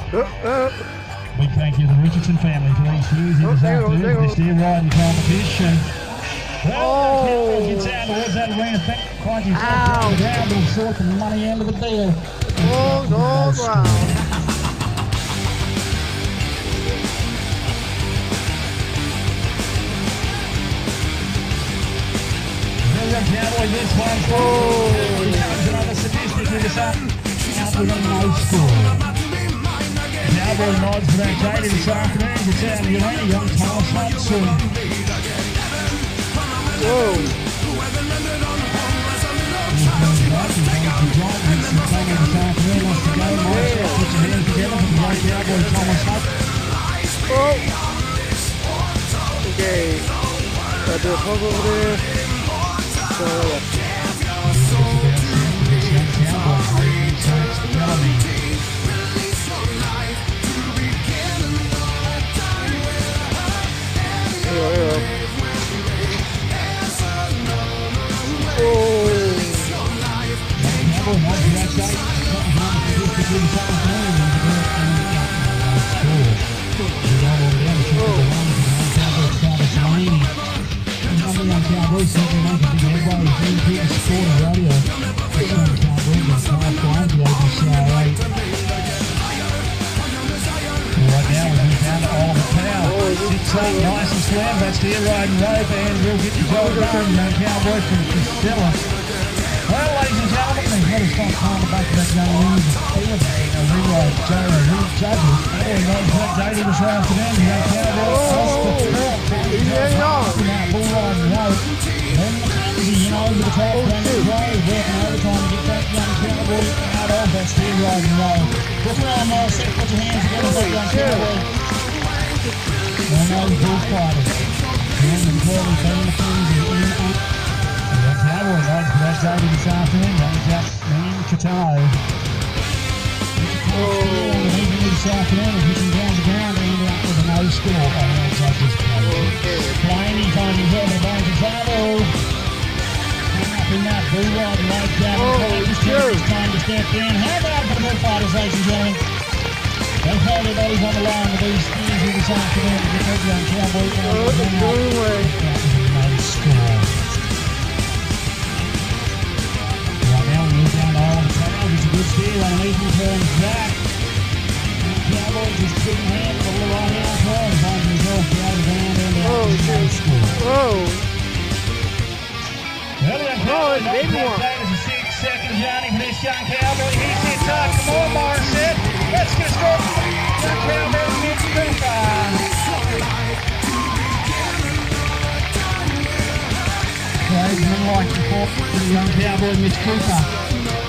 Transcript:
Big thank you to the Richardson family for these steers here this afternoon for this steer riding competition. Well, gets out towards that arena, finds himself on the ground, will sort the money end of the deal. Long round. Cowboy, this one. Here comes another statistic with us up. Out with a no score. Cowboy nods for that Katie this afternoon. Gets out of the arena. Young Thomas Hudson. Whoa. Okay. Got the pump over there. So, nice and slam, that's the riding rope, and we'll get the job done. Young Cowboy from Casella. Well, ladies and gentlemen, they've had a stop time to back that young ring. A rewrite, judges. Everyone knows that Jady this afternoon. Young Cowboy off the top. That bull riding rope. Then Mackenzie, over the top, running the road, working overtime to get that young Cowboy out of that steer riding rope. Look around, Morissette, put your hands together for young Cowboy. One of the bullfighters. And Curly Fan Mackenzie in up. Young Cowboy rides for that Jady this afternoon. Runs up Man Cato. Even this afternoon, hitting down the ground and ending up with a no score on our judges' page. Blaney finds himself a bunch of trouble. Up in that bull ride and right down the road. It's time to step in. How about for the bullfighters, ladies and gentlemen? They've held their bodies on the line with these steers here this afternoon to get that young Cowboy out. That was a no score. Right now we move down to all the crowds. It's a good steer underneath him, turns back. Cowboy just putting hands on the right hand side and finds himself down the ground and out with no score. Well, young Cowboy knows that game is a 6-second journey for this young Cowboy. He sits up. Come on, Morissette. Let's get started. Young Cowboy Mitch Cooper. Tradesman like support for the young Cowboy Mitch Cooper.